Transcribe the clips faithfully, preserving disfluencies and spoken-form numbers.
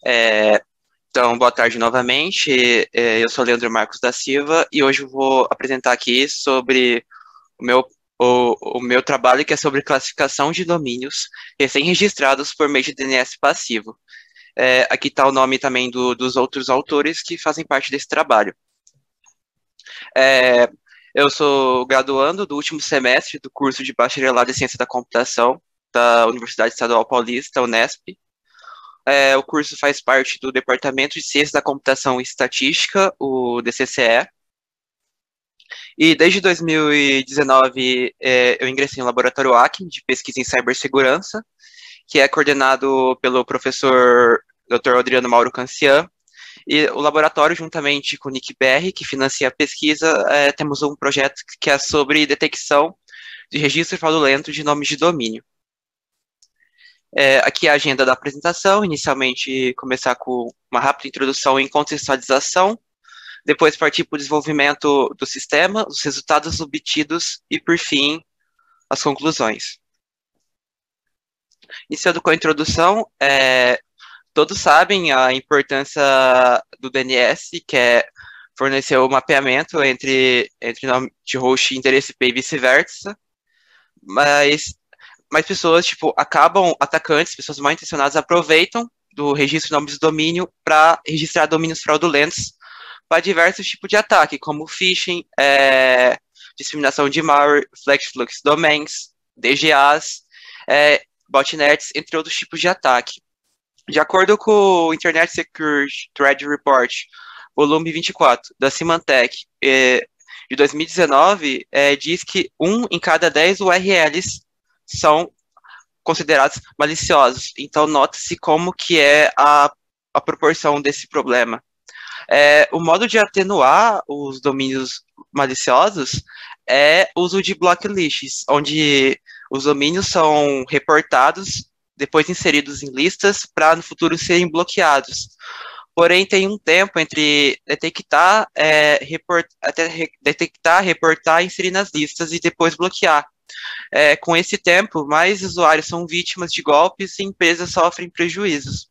É, então, boa tarde novamente. É, eu sou Leandro Marcos da Silva e hoje eu vou apresentar aqui sobre o meu, o, o meu trabalho, que é sobre classificação de domínios recém-registrados por meio de D N S passivo. É, aqui está o nome também do- dos outros autores que fazem parte desse trabalho. É, eu sou graduando do último semestre do curso de Bacharelado em Ciência da Computação da Universidade Estadual Paulista, Unesp. É, o curso faz parte do Departamento de Ciência da Computação e Estatística, o D C C E. E desde dois mil e dezenove é, eu ingressei no Laboratório Acme de Pesquisa em Cibersegurança, que é coordenado pelo professor doutor Adriano Mauro Cancian. E o laboratório, juntamente com o N I C B R, que financia a pesquisa, é, temos um projeto que é sobre detecção de registro fraudulento de nomes de domínio. É, aqui é a agenda da apresentação. Inicialmente, começar com uma rápida introdução em contextualização, depois partir para o desenvolvimento do sistema, os resultados obtidos e, por fim, as conclusões. Iniciando com a introdução, é, todos sabem a importância do D N S, que é fornecer o mapeamento entre, entre nome de host e endereço I P e vice-versa, mas mais pessoas, tipo, acabam, atacantes, pessoas mal intencionadas, aproveitam do registro de nomes de domínio para registrar domínios fraudulentos para diversos tipos de ataque, como phishing, é, disseminação de malware, flash flux domains, D G As, é, botnets, entre outros tipos de ataque. De acordo com o Internet Security Threat Report, volume vinte e quatro, da Symantec, é, de dois mil e dezenove, é, diz que um em cada dez U R Ls são considerados maliciosos. Então, nota-se como que é a, a proporção desse problema. É, o modo de atenuar os domínios maliciosos é o uso de blocklists, onde os domínios são reportados, depois inseridos em listas, para no futuro serem bloqueados. Porém, tem um tempo entre detectar, é, report, até re, detectar, reportar, inserir nas listas e depois bloquear. É, com esse tempo, mais usuários são vítimas de golpes e empresas sofrem prejuízos.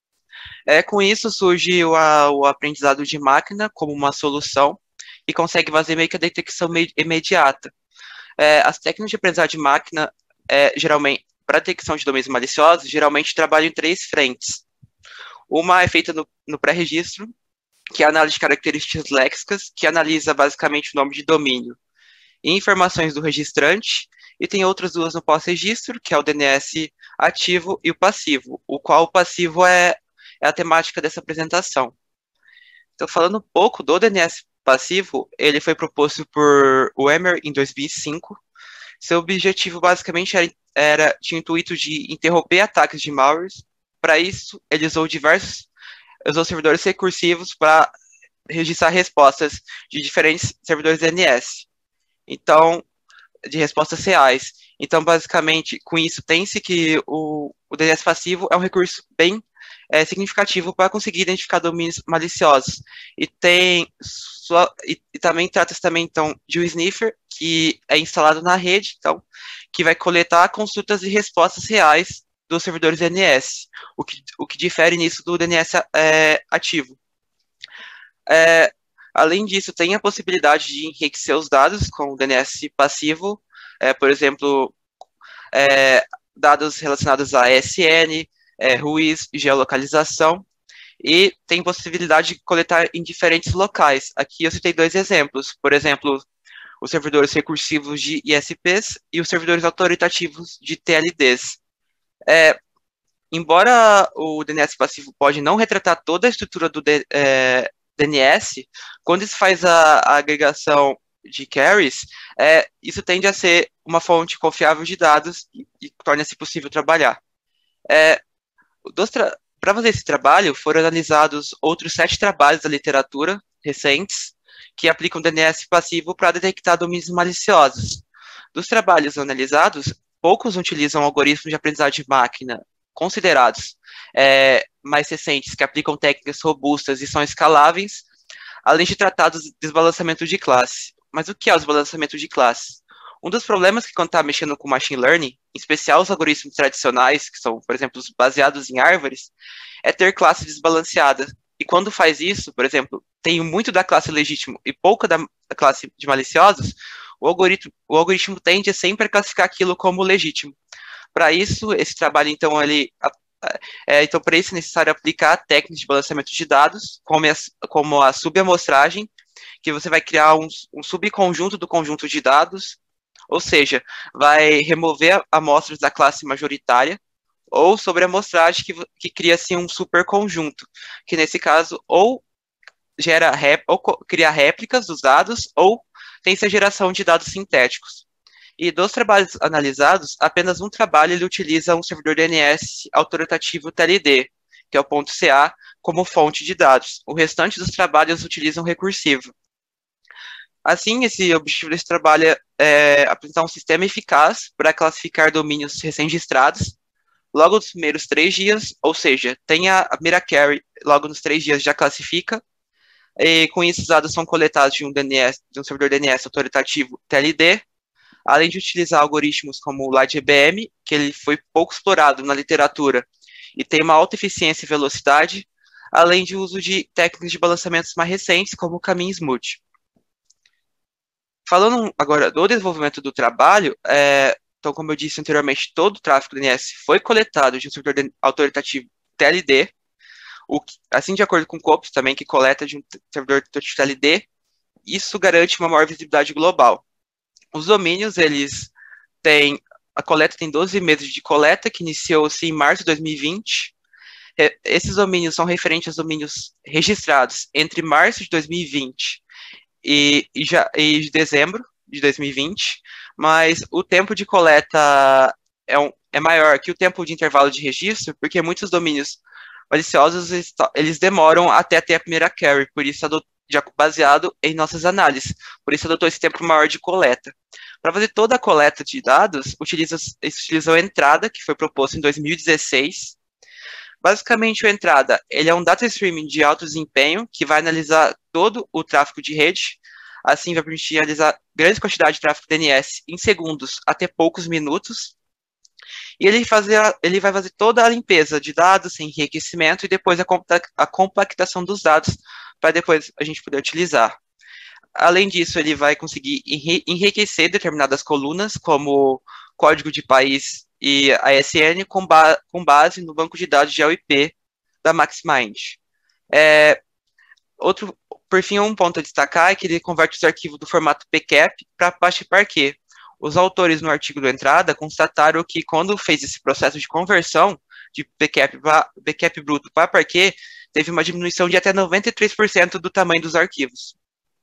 É, com isso surge o, a, o aprendizado de máquina como uma solução e consegue fazer meio que a detecção imediata. É, as técnicas de aprendizado de máquina, é, geralmente, para detecção de domínios maliciosos, geralmente trabalham em três frentes. Uma é feita no, no pré-registro, que é a análise de características léxicas, que analisa basicamente o nome de domínio e informações do registrante, e tem outras duas no pós-registro, que é o D N S ativo e o passivo, o qual o passivo é, é a temática dessa apresentação. Então, falando um pouco do D N S passivo, ele foi proposto por Wemmer em dois mil e cinco. Seu objetivo basicamente era, era tinha o intuito de interromper ataques de malwares. Para isso, ele usou diversos usou servidores recursivos para registrar respostas de diferentes servidores D N S. Então, de respostas reais. Então, basicamente, com isso, tem-se que o, o D N S passivo é um recurso bem é, significativo para conseguir identificar domínios maliciosos. E tem sua, e, e também trata-se também, então, de um sniffer que é instalado na rede, então, que vai coletar consultas e respostas reais dos servidores D N S, o que, o que difere nisso do D N S é, ativo. É, além disso, tem a possibilidade de enriquecer os dados com o D N S passivo, é, por exemplo, é, dados relacionados a E S N, é, ruíz, geolocalização, e tem possibilidade de coletar em diferentes locais. Aqui eu citei dois exemplos, por exemplo, os servidores recursivos de I S Ps e os servidores autoritativos de T L Ds. É, embora o D N S passivo pode não retratar toda a estrutura do D, é, D N S, quando se faz a, a agregação de carries, é, isso tende a ser uma fonte confiável de dados e, e torna-se possível trabalhar. É, Para fazer esse trabalho, foram analisados outros sete trabalhos da literatura recentes que aplicam D N S passivo para detectar domínios maliciosos. Dos trabalhos analisados, poucos utilizam algoritmos de aprendizagem de máquina considerados é, mais recentes, que aplicam técnicas robustas e são escaláveis, além de tratar do desbalanceamento de classe. Mas o que é o desbalanceamento de classe? Um dos problemas que quando está mexendo com machine learning, em especial os algoritmos tradicionais, que são, por exemplo, os baseados em árvores, é ter classe desbalanceada. E quando faz isso, por exemplo, tem muito da classe legítimo e pouca da classe de maliciosos, o algoritmo, o algoritmo tende sempre a classificar aquilo como legítimo. Para isso, esse trabalho, então, ele, é, então para isso é necessário aplicar técnicas de balanceamento de dados, como a, como a subamostragem, que você vai criar um, um subconjunto do conjunto de dados, ou seja, vai remover amostras da classe majoritária, ou sobre a amostragem que, que cria assim, um superconjunto, que nesse caso ou gera ou cria réplicas dos dados, ou tem essa geração de dados sintéticos. E dos trabalhos analisados, apenas um trabalho ele utiliza um servidor D N S autoritativo T L D, que é o ponto .ca, como fonte de dados. O restante dos trabalhos utilizam recursivo. Assim, esse objetivo desse trabalho é apresentar um sistema eficaz para classificar domínios recém-registrados logo nos primeiros três dias, ou seja, tem a primeira query logo nos três dias já classifica, e com isso os dados são coletados de um, D N S, de um servidor D N S autoritativo T L D, além de utilizar algoritmos como o LightGBM, que ele foi pouco explorado na literatura e tem uma alta eficiência e velocidade, além de uso de técnicas de balanceamentos mais recentes, como o caminho Smooth. Falando agora do desenvolvimento do trabalho, é, então, como eu disse anteriormente, todo o tráfego D N S foi coletado de um servidor autoritativo T L D, o que, assim de acordo com o COPS também, que coleta de um servidor autoritativo T L D, isso garante uma maior visibilidade global. Os domínios, eles têm, a coleta tem doze meses de coleta, que iniciou-se em março de dois mil e vinte. Esses domínios são referentes aos domínios registrados entre março de dois mil e vinte e, e, já, e dezembro de dois mil e vinte, mas o tempo de coleta é, um, é maior que o tempo de intervalo de registro, porque muitos domínios maliciosos, eles demoram até ter a primeira query, por isso já baseado em nossas análises, por isso adotou esse tempo maior de coleta. Para fazer toda a coleta de dados, utiliza, utiliza a entrada, que foi proposto em dois mil e dezesseis. Basicamente, o entrada, ele é um data streaming de alto desempenho, que vai analisar todo o tráfego de rede, assim vai permitir analisar grande quantidade de tráfego D N S em segundos até poucos minutos, e ele, fazer, ele vai fazer toda a limpeza de dados, enriquecimento, e depois a, a compactação dos dados, para depois a gente poder utilizar. Além disso, ele vai conseguir enriquecer determinadas colunas, como código de país e A S N, com, ba com base no banco de dados de O I P da MaxMind. É, outro, por fim, um ponto a destacar é que ele converte os arquivos do formato P C A P para Apache Parquet. Os autores no artigo do Entrada constataram que quando fez esse processo de conversão de P C A P, P C A P bruto para Parquet, teve uma diminuição de até noventa e três por cento do tamanho dos arquivos.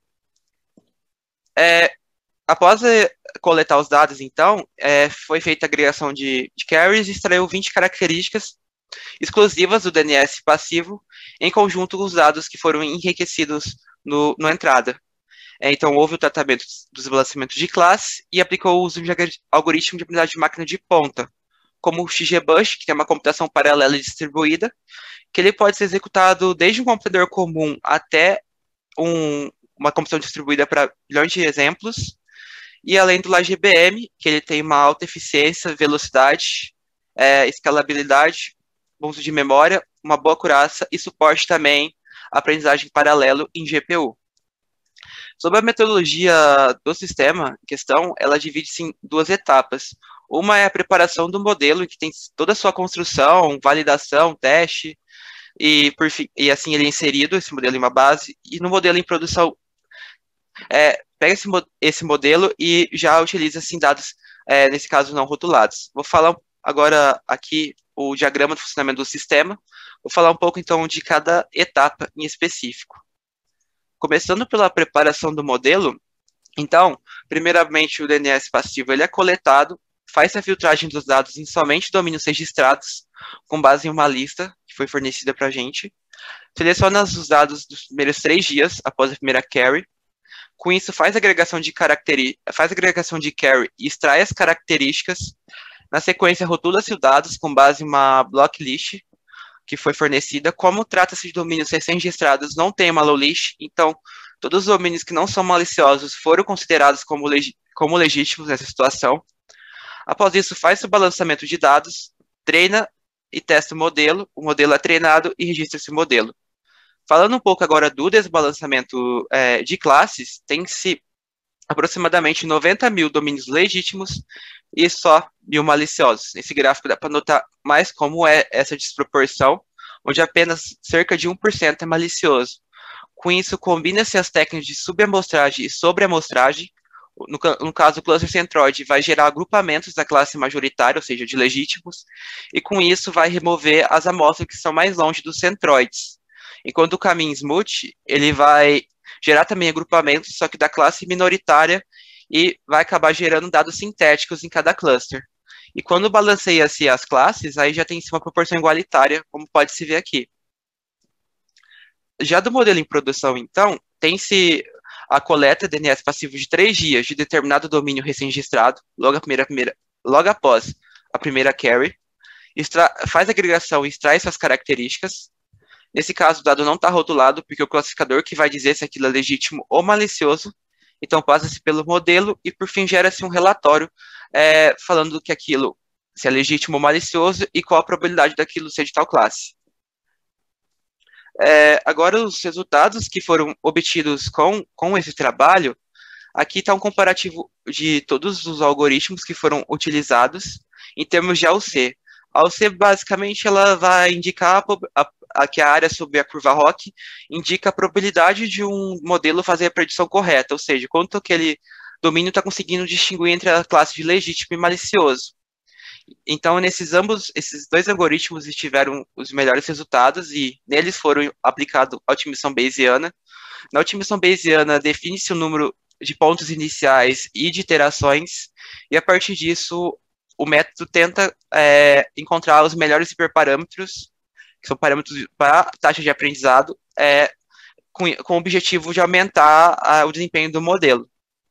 É, após é, coletar os dados, então, é, foi feita a agregação de, de carries e extraiu vinte características exclusivas do D N S passivo, em conjunto com os dados que foram enriquecidos no, no entrada. É, então, houve o tratamento dos balanceamentos de classe e aplicou o uso de algoritmo de aprendizagem de máquina de ponta, como o X G B U S, que tem uma computação paralela e distribuída, que ele pode ser executado desde um computador comum até um, uma computação distribuída para milhões de exemplos, e além do LightGBM, que ele tem uma alta eficiência, velocidade, é, escalabilidade, bom uso de memória, uma boa acurácia e suporte também à aprendizagem paralelo em G P U. Sobre a metodologia do sistema em questão, ela divide-se em duas etapas. Uma é a preparação do modelo, que tem toda a sua construção, validação, teste, e, por fim, e assim ele é inserido, esse modelo em uma base, e no modelo em produção, é, pega esse, esse modelo e já utiliza assim, dados, é, nesse caso, não rotulados. Vou falar agora aqui o diagrama do funcionamento do sistema, vou falar um pouco então de cada etapa em específico. Começando pela preparação do modelo, então, primeiramente o D N S passivo ele é coletado, faz a filtragem dos dados em somente domínios registrados, com base em uma lista que foi fornecida para a gente, seleciona os dados dos primeiros três dias após a primeira query, com isso faz a agregação de, caracteri faz a agregação de query e extrai as características, na sequência rotula-se os dados com base em uma block list, que foi fornecida. Como trata-se de domínios recém-registrados, não tem uma low list, então todos os domínios que não são maliciosos foram considerados como, como legítimos nessa situação. Após isso, faz o balanceamento de dados, treina e testa o modelo, o modelo é treinado e registra esse modelo. Falando um pouco agora do desbalanceamento é, de classes, tem-se aproximadamente noventa mil domínios legítimos e só mil maliciosos. Nesse gráfico dá para notar mais como é essa desproporção, onde apenas cerca de um por cento é malicioso. Com isso, combina-se as técnicas de subamostragem e sobreamostragem. No, no caso, o cluster centroide vai gerar agrupamentos da classe majoritária, ou seja, de legítimos, e com isso vai remover as amostras que são mais longe dos centroides. Enquanto o caminho smooth, ele vai gerar também agrupamentos, só que da classe minoritária, e vai acabar gerando dados sintéticos em cada cluster. E quando balanceia-se as classes, aí já tem uma proporção igualitária, como pode se ver aqui. Já do modelo em produção, então, tem-se a coleta de D N S passivo de três dias de determinado domínio recém-registrado, logo, a primeira, primeira, logo após a primeira carry, extra, faz a agregação e extrai suas características. Nesse caso, o dado não está rotulado, porque é o classificador que vai dizer se aquilo é legítimo ou malicioso. Então, passa-se pelo modelo e, por fim, gera-se um relatório é, falando que aquilo se é legítimo ou malicioso e qual a probabilidade daquilo ser de tal classe. É, agora, os resultados que foram obtidos com, com esse trabalho, aqui está um comparativo de todos os algoritmos que foram utilizados em termos de A U C. A U C, basicamente, ela vai indicar a, a, a, que a área sobre a curva R O C indica a probabilidade de um modelo fazer a predição correta, ou seja, quanto aquele domínio está conseguindo distinguir entre a classe de legítimo e malicioso. Então, nesses ambos, esses dois algoritmos tiveram os melhores resultados e neles foram aplicado a otimização bayesiana. Na otimização bayesiana, define-se o número de pontos iniciais e de iterações, e a partir disso, o método tenta é, encontrar os melhores hiperparâmetros, que são parâmetros para a taxa de aprendizado, é, com, com o objetivo de aumentar a, o desempenho do modelo.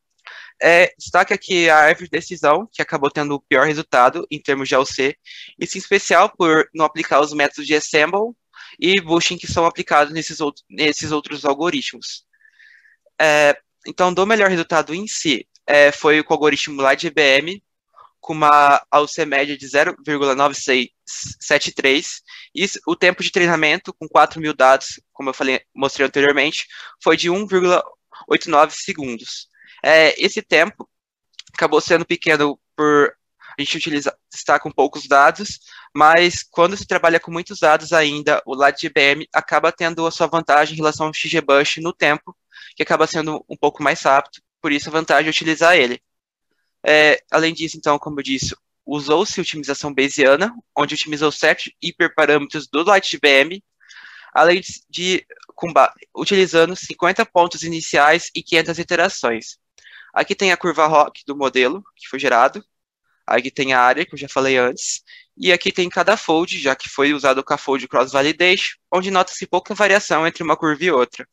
É, destaque aqui a árvore de decisão, que acabou tendo o pior resultado em termos de A U C, isso em especial por não aplicar os métodos de assemble e bushing que são aplicados nesses, outro, nesses outros algoritmos. É, então, do melhor resultado em si, é, foi com o algoritmo lá de I B M, com uma A U C média de zero vírgula nove seis sete três, e o tempo de treinamento, com quatro mil dados, como eu falei, mostrei anteriormente, foi de um vírgula oitenta e nove segundos. É, esse tempo acabou sendo pequeno por a gente utilizar, estar com poucos dados, mas quando se trabalha com muitos dados ainda, o lado de I B M acaba tendo a sua vantagem em relação ao X G B U S no tempo, que acaba sendo um pouco mais rápido, por isso a vantagem de utilizar ele. É, além disso, então, como eu disse, usou-se otimização bayesiana, onde otimizou sete hiperparâmetros do Light de I B M, além de, com, utilizando cinquenta pontos iniciais e quinhentas iterações. Aqui tem a curva R O C do modelo, que foi gerado. Aqui tem a área, que eu já falei antes. E aqui tem cada fold, já que foi usado o K-fold Cross Validation, onde nota-se pouca variação entre uma curva e outra.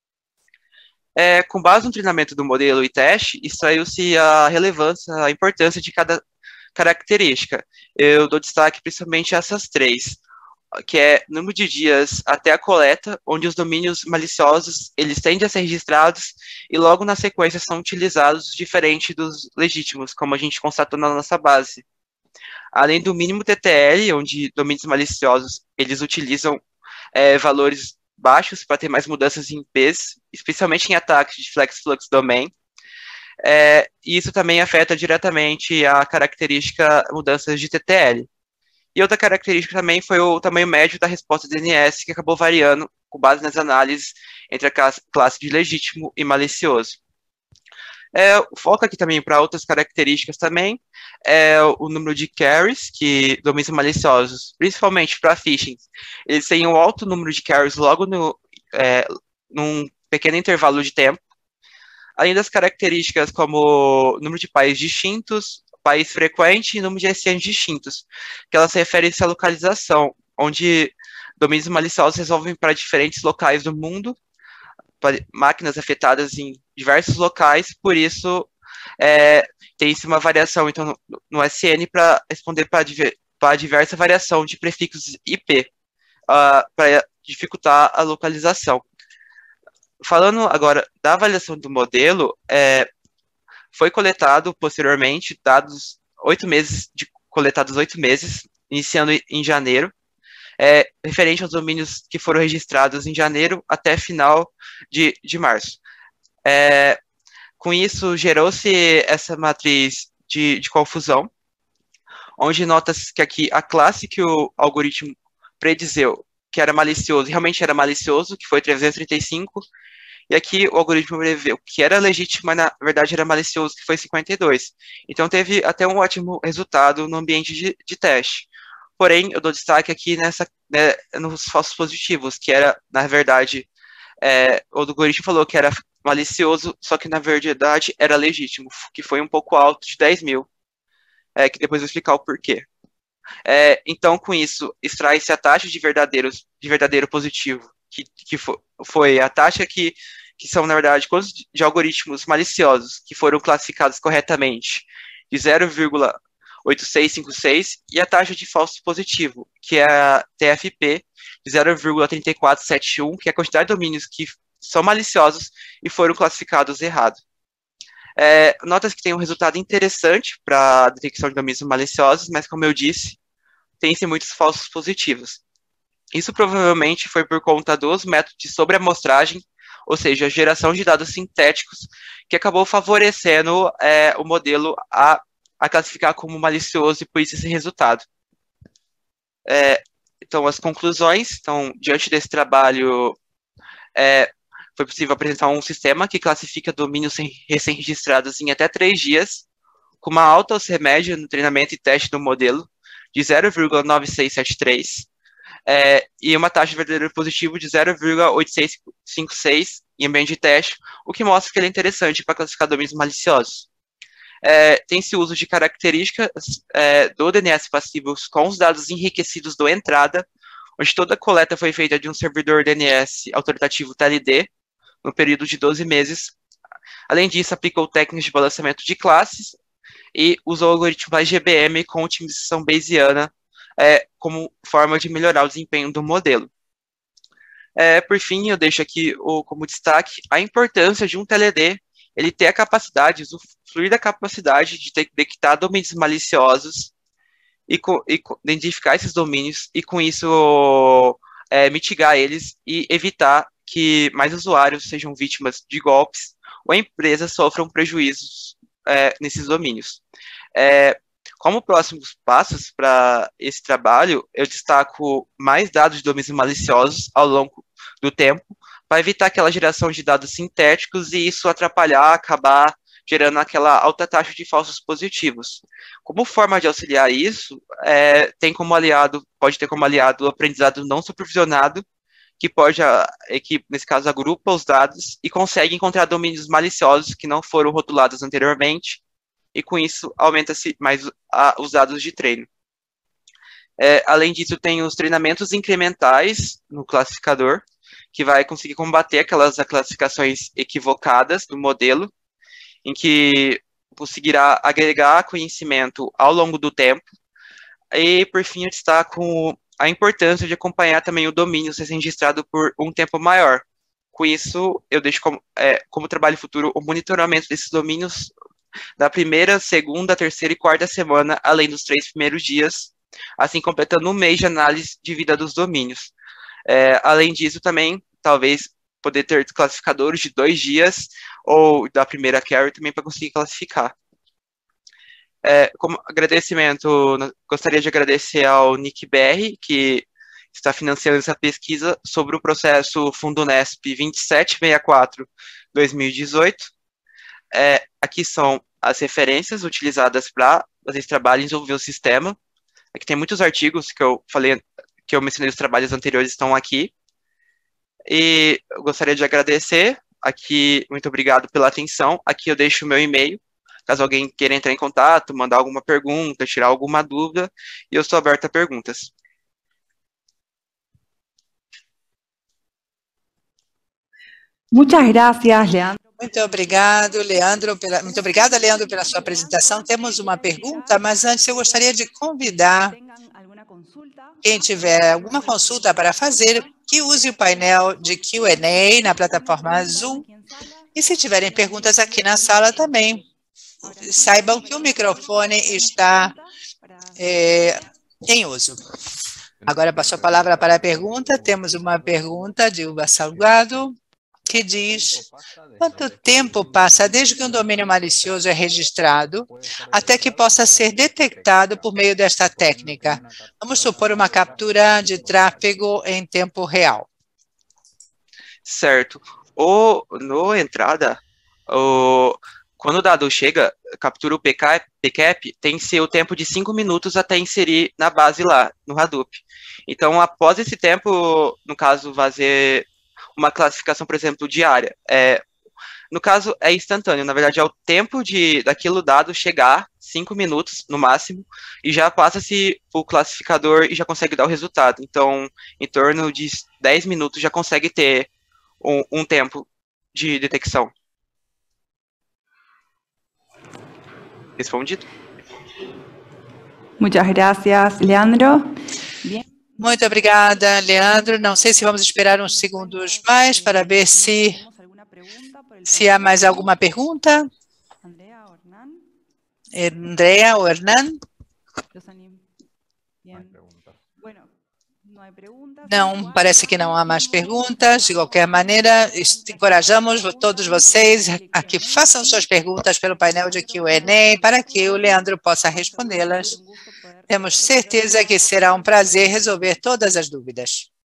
É, com base no treinamento do modelo e teste, extraiu-se a relevância, a importância de cada característica. Eu dou destaque principalmente a essas três, que é número de dias até a coleta, onde os domínios maliciosos eles tendem a ser registrados e logo na sequência são utilizados diferente dos legítimos, como a gente constatou na nossa base. Além do mínimo T T L, onde domínios maliciosos eles utilizam é, valores baixos para ter mais mudanças em P's, especialmente em ataques de Flex Flux Domain. É, e isso também afeta diretamente a característica mudanças de T T L. E outra característica também foi o tamanho médio da resposta do D N S, que acabou variando com base nas análises entre a classe de legítimo e malicioso. É, o foco aqui também para outras características também é o número de carries, que domínios maliciosos, principalmente para phishing, eles têm um alto número de carries logo no, é, num pequeno intervalo de tempo, além das características como número de países distintos, país frequente e número de S Ns distintos, que elas referem-se à localização, onde domínios maliciosos resolvem para diferentes locais do mundo, para máquinas afetadas em diversos locais, por isso é, tem-se uma variação então, no, no S N para responder para diversa variação de prefixos I P, uh, para dificultar a localização. Falando agora da avaliação do modelo, é, Foi coletado posteriormente dados oito meses, de, coletados oito meses, iniciando em janeiro, é, referente aos domínios que foram registrados em janeiro até final de, de março. É, com isso, gerou-se essa matriz de, de confusão, onde nota-se que aqui a classe que o algoritmo predizeu que era malicioso, realmente era malicioso, que foi trezentos e trinta e cinco, e aqui o algoritmo preveu que era legítimo, mas na verdade era malicioso, que foi cinquenta e dois. Então teve até um ótimo resultado no ambiente de, de teste. Porém, eu dou destaque aqui nessa, né, nos falsos positivos, que era, na verdade, é, o algoritmo falou que era malicioso, só que na verdade era legítimo, que foi um pouco alto, de dez mil, é, que depois eu vou explicar o porquê. É, então, com isso, extrai-se a taxa de, verdadeiros, de verdadeiro positivo, que, que foi, foi a taxa que, que são, na verdade, quantos de algoritmos maliciosos que foram classificados corretamente, de zero vírgula oito seis cinco seis, e a taxa de falso positivo, que é a T F P, de zero vírgula três quatro sete um, que é a quantidade de domínios que são maliciosos e foram classificados errado. É, nota-se que tem um resultado interessante para a detecção de domínios maliciosos, mas, como eu disse, tem-se muitos falsos positivos. Isso provavelmente foi por conta dos métodos de sobreamostragem, ou seja, a geração de dados sintéticos, que acabou favorecendo é, o modelo a, a classificar como malicioso e por isso esse resultado. É, então, as conclusões. Então, diante desse trabalho, é, foi possível apresentar um sistema que classifica domínios recém-registrados em até três dias, com uma alta média no treinamento e teste do modelo de zero vírgula nove seis sete três, é, e uma taxa de verdadeiro positivo de zero vírgula oito seis cinco seis em ambiente de teste, o que mostra que ele é interessante para classificar domínios maliciosos. É, tem-se uso de características é, do D N S passivo com os dados enriquecidos do entrada, onde toda a coleta foi feita de um servidor D N S autoritativo T L D, no período de doze meses. Além disso, aplicou técnicas de balanceamento de classes e usou o algoritmo I G B M com otimização bayesiana é, como forma de melhorar o desempenho do modelo. É, por fim, eu deixo aqui o, como destaque a importância de um T L D ele ter a capacidade, usufruir da capacidade de detectar domínios maliciosos e, e identificar esses domínios e, com isso, é, mitigar eles e evitar que mais usuários sejam vítimas de golpes ou empresas sofram prejuízos é, nesses domínios. É, como próximos passos para esse trabalho, eu destaco mais dados de domínios maliciosos ao longo do tempo, para evitar aquela geração de dados sintéticos e isso atrapalhar, acabar gerando aquela alta taxa de falsos positivos. Como forma de auxiliar isso, é, tem como aliado, pode ter como aliado o aprendizado não supervisionado, que pode, que nesse caso, agrupa os dados e consegue encontrar domínios maliciosos que não foram rotulados anteriormente, e com isso aumenta-se mais a, os dados de treino. É, além disso, tem os treinamentos incrementais no classificador, que vai conseguir combater aquelas classificações equivocadas do modelo, em que conseguirá agregar conhecimento ao longo do tempo. E, por fim, eu destaco a importância de acompanhar também o domínio ser registrado por um tempo maior. Com isso, eu deixo como, é, como trabalho futuro o monitoramento desses domínios da primeira, segunda, terceira e quarta semana, além dos três primeiros dias, assim completando um mês de análise de vida dos domínios. É, além disso, também, talvez, poder ter classificadores de dois dias ou da primeira carry também para conseguir classificar. É, como agradecimento, gostaria de agradecer ao Nick B R, que está financiando essa pesquisa sobre o processo Fundunesp vinte e sete sessenta e quatro barra dois mil e dezoito. É, aqui são as referências utilizadas para fazer esse trabalho e desenvolver o sistema. Aqui tem muitos artigos que eu falei, que eu mencionei, os trabalhos anteriores estão aqui. E eu gostaria de agradecer aqui, muito obrigado pela atenção. Aqui eu deixo o meu e-mail, caso alguém queira entrar em contato, mandar alguma pergunta, tirar alguma dúvida, e eu estou aberto a perguntas. Muchas gracias, Leandro. Muito obrigado, Leandro. Pela, muito obrigada, Leandro, pela sua apresentação. Temos uma pergunta, mas antes eu gostaria de convidar quem tiver alguma consulta para fazer, que use o painel de Q and A na plataforma Zoom. E se tiverem perguntas aqui na sala também, saibam que o microfone está é, em uso. Agora passo a palavra para a pergunta. Temos uma pergunta de Uva Salgado, que diz: quanto tempo passa desde que um domínio malicioso é registrado até que possa ser detectado por meio desta técnica? Vamos supor uma captura de tráfego em tempo real. Certo. O, no entrada, o, quando o dado chega, captura o P K P C A P, tem que ser o tempo de cinco minutos até inserir na base lá, no Hadoop. Então, após esse tempo, no caso, fazer uma classificação, por exemplo, diária. É, no caso, é instantâneo. Na verdade, é o tempo de daquilo dado chegar, cinco minutos no máximo, e já passa-se o classificador e já consegue dar o resultado. Então, em torno de dez minutos já consegue ter um, um tempo de detecção. Respondido? Muchas gracias, Leandro. Bien. Muito obrigada, Leandro. Não sei se vamos esperar uns segundos mais para ver se, se há mais alguma pergunta. Andrea ou Hernan? Não, parece que não há mais perguntas. De qualquer maneira, encorajamos todos vocês a que façam suas perguntas pelo painel de Q and A para que o Leandro possa respondê-las. Temos certeza que será um prazer resolver todas as dúvidas.